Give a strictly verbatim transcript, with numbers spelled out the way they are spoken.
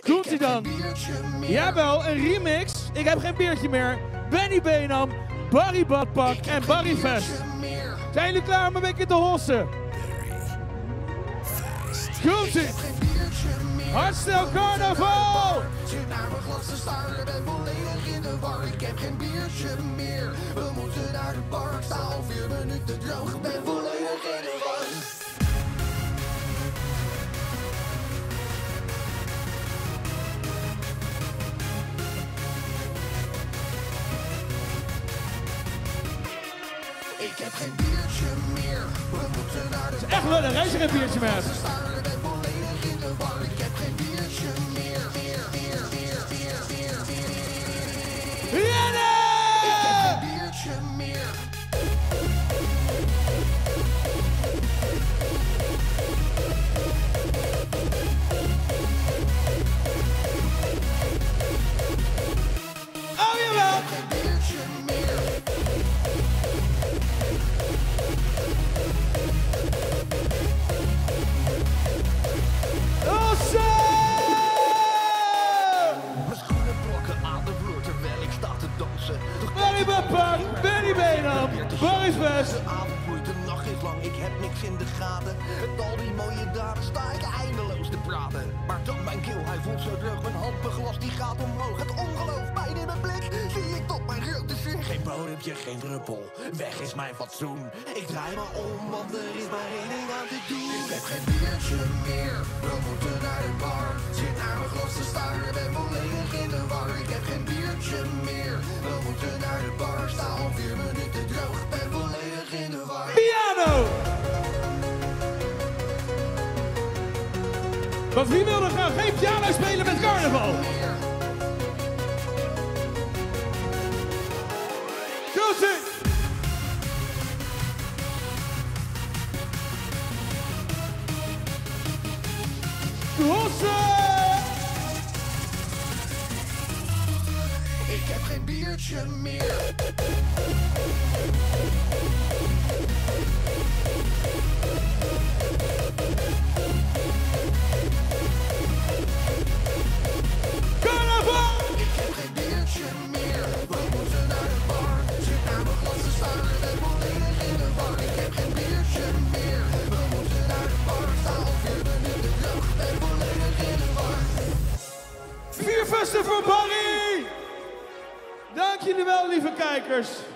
Komt ie dan? Jawel, een remix. Ik heb geen biertje meer. Bennie Beenham, Barry Badpak en Barry Vest. Zijn jullie klaar om een beetje te hossen? Komt ie? Hardstel carnaval! Zit naar mijn glas te staren, ben volledig in de war. Ik heb geen biertje meer. We moeten naar de bar. Ik sta al vier minuten droog. Ik ben volledig in de war. Ik heb geen biertje meer. We moeten naar de bar. Echt lullig, hij is er geen biertje meer. Ben volledig in de war. Ik heb geen biertje meer. Meer, meer, meer, meer, meer, meer. Rennen! Ik heb geen biertje meer. Oh jawel! Geen biertje meer. Mijn schoenen blokken aan de vloer terwijl ik sta te dansen. Barry Badpak, Bennie Beenham, Barry Vest. De avond vloeit, de nacht is lang, ik heb niks in de gaten. Met al die mooie dagen sta ik eindeloos te praten. Maar dan mijn keel, hij voelt zo droog, mijn handbeglas die gaat omhoog. Het ongeloof pijn in mijn blik, zie ik tot mijn grote zin. Geen bodempje, geen druppel, weg is mijn fatsoen. Ik draai me om, want er is maar één ding aan te doen. Ik heb geen biertje meer, we moeten naar de bar. Zit naar mijn glas te staren, ben volledig in de war. Ik heb geen biertje meer, we moeten naar de bar. Sta al vier minuten droog, ben volledig in de war. Piano! Want wie wil er graag geen piano spelen met carnaval? Goed! Hossen! Ik heb geen biertje meer. Carnaval! Ik heb geen biertje meer. We moeten naar de bar. Zit naar mijn glas te staren, ben volledig in de war. Ik heb geen biertje meer. We moeten naar de bar. Sta al vier minuten droog, ben volledig in de war. Vier vesten voor Barry! Dank jullie wel, lieve kijkers.